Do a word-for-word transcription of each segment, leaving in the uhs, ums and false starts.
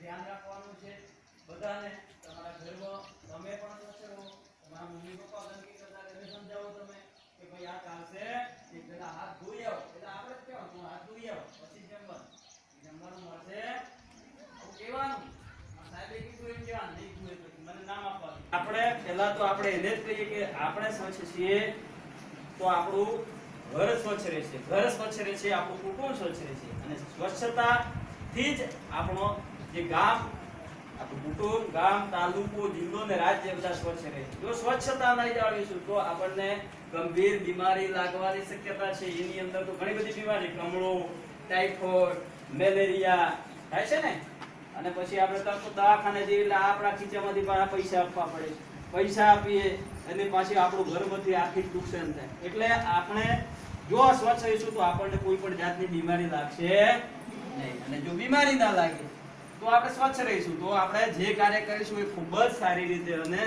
ધ્યાન રાખવાનું છે બધાને તમારા ઘરમાં તમે પણ સ્વચ્છ રહો તમારા મમ્મી પપ્પા ગંદકી કરતા તેને સમજાવો તમે કે ભાઈ આ ચાલશે એક પેલા હાથ ધોઈ આવો એટલે આપણે જ કહેવાનું હાથ ધોઈ આવો પછી જમવાનું જમવાનું મળશે આવું કહેવાનું સાહેબે કીધું એમ કહેવાનું નહીં કીધું એટલે મને નામ આપવાનું આપણે પહેલા તો આપણે એને જ કહીએ કે આપણે સ્વચ્છ છીએ તો આપણું ઘર સ્વચ્છ રહેશે ઘર સ્વચ્છ રહેશે આપણું કુટુંબ સ્વચ્છ રહેશે અને સ્વચ્છતાથી જ આપણો જે ગામ આપણું કુટુંબ ગામ તાલુકો જિલ્લો ને રાજ્ય બધા સ્વચ્છ રહે જો સ્વચ્છતા નહીં જાળવીશું તો આપણને ગંભીર બીમારી લાગવાની શક્યતા છે એની અંદર તો ઘણી બધી બીમારી કમળો ટાઇફોઇડ મેલેરિયા થાય છે ને અને પછી આપણે તરત દવાખાને જઈએ એટલે આપણા ખીચામાંથી પાછા પૈસા આપવા પડે પૈસા આપીએ અને પાછી આપણું ઘરમાંથી આર્થિક નુકસાન થાય એટલે આપણે જો સ્વચ્છ રહીશું તો આપણને કોઈ પણ જાતની બીમારી લાગશે નહીં અને જો બીમારી ના લાગે તો આપણે સ્વચ્છ રહીશું તો આપણે જે કાર્ય કરીશું એ ખૂબ જ સારી રીતે અને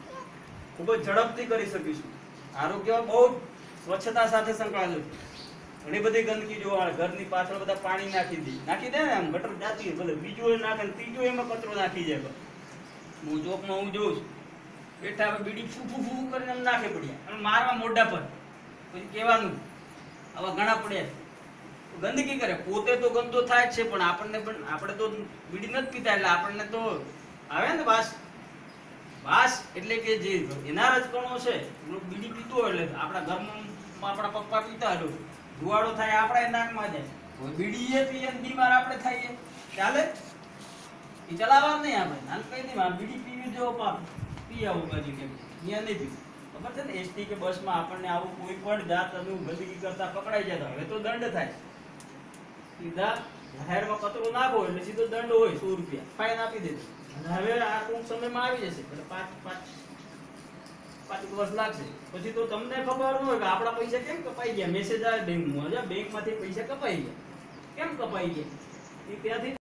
ખૂબ જ ઝડપથી કરી શકીશું આરોગ્ય બહુ સ્વચ્છતા સાથે સંકળાયેલું છે ઘણી બધી ગંદકી જોવા ઘરની પાછળ બધા પાણી નાખી દે નાખી દે ને આમ ગટર જાતી ભલે બીજું નાખે ત્રીજું એમાં કચરો નાખી જાય હું ચોકમાં હું જોઉં છું બેઠા આપણે બીડી ફૂ ફૂ ફૂ કરીને આમ નાખે પડ્યા અને મારવા મોઢા પર પછી કહેવાનું આવા ઘણા પડ્યા ગંદકી કરે પોતે તો ગંદો થાય જ છે પણ આપણને પણ આપણે તો બીડી નથી પીતા એટલે આપણને તો આવે ને વાસ વાસ એટલે કે જે એના રજકણો છે બીડી પીતો હોય એટલે આપણા ઘરમાં આપણા પપ્પા પીતા હોય ધુવાડો થાય આપણા નાકમાં જાય બીડી એ પીએ ને બીમાર આપણે થઈએ ચાલે એ ચલાવવાનું નહીં આપણે નાન કઈ નહીં બીડી પીવી જો પાપ પી આવું બાજુ કેમ અહીંયા નહીં પીવું ખબર છે ને એસટી કે બસમાં આપણને આવું કોઈ પણ જાત ગંદકી કરતા પકડાઈ જતા હવે તો દંડ થાય સીધા જાહેરમાં કચરો નાખો એટલે સીધો દંડ હોય સો રૂપિયા ફાઈન આપી દેજો હવે આ ટૂંક સમયમાં આવી જશે એટલે પાંચ પાંચ પાંચ વર્ષ લાગશે પછી તો તમને ખબર ન હોય કે આપણા પૈસા કેમ કપાઈ ગયા મેસેજ આવે બેંકમાં બેંકમાંથી પૈસા કપાઈ ગયા કેમ કપાઈ ગયા એ ત્યાંથી